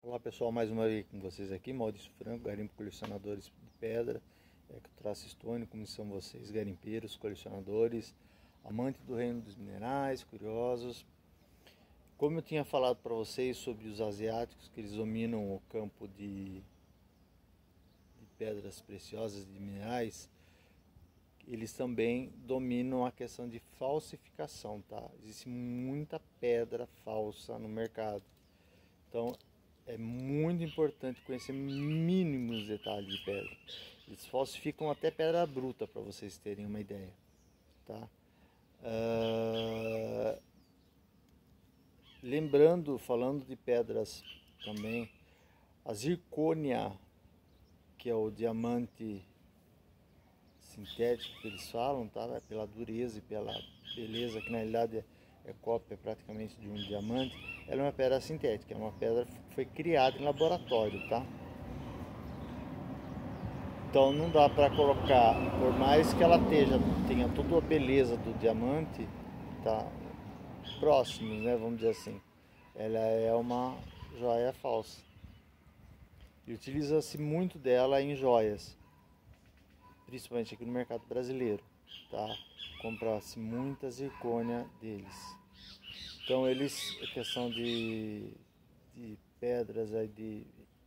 Olá pessoal, mais uma vez com vocês aqui, Maurício Franco, garimpo colecionadores de pedra, Traço Stone, como são vocês, garimpeiros, colecionadores, amantes do reino dos minerais, curiosos. Como eu tinha falado para vocês sobre os asiáticos, que eles dominam o campo de pedras preciosas, de minerais, eles também dominam a questão de falsificação, tá? Existe muita pedra falsa no mercado, então é muito importante conhecer mínimos detalhes de pedra. Eles falsificam até pedra bruta, para vocês terem uma ideia, tá? Lembrando, falando de pedras também, a zircônia, que é o diamante sintético que eles falam, tá? Pela dureza e pela beleza, que na realidade é cópia praticamente de um diamante. Ela é uma pedra sintética, é uma pedra que foi criada em laboratório, tá? Então não dá para colocar, por mais que ela tenha toda a beleza do diamante, tá? Próximos, né? Vamos dizer assim. Ela é uma joia falsa. E utiliza-se muito dela em joias, principalmente aqui no mercado brasileiro, tá? Compra-se muita zircônia deles. Então eles, a questão de pedras aí de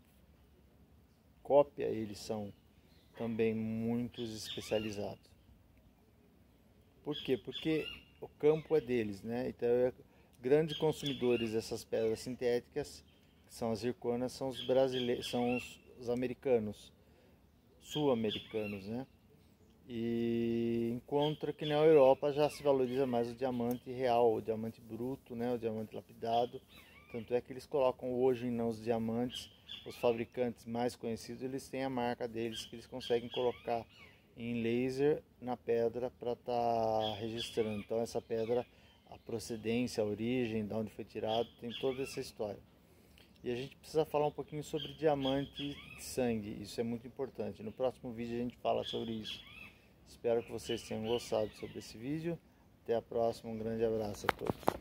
cópia, eles são também muito especializados. Por quê? Porque o campo é deles, né? Então grandes consumidores dessas pedras sintéticas, que são as zircônias, são os brasileiros, são os americanos, sul-americanos, né? E encontra que na Europa já se valoriza mais o diamante real, o diamante bruto, né? O diamante lapidado. Tanto é que eles colocam hoje nos diamantes, os fabricantes mais conhecidos, eles têm a marca deles que eles conseguem colocar em laser na pedra para estar registrando. Então essa pedra, a procedência, a origem, de onde foi tirado, tem toda essa história. E a gente precisa falar um pouquinho sobre diamante de sangue, isso é muito importante. No próximo vídeo a gente fala sobre isso. Espero que vocês tenham gostado sobre esse vídeo. Até a próxima, um grande abraço a todos.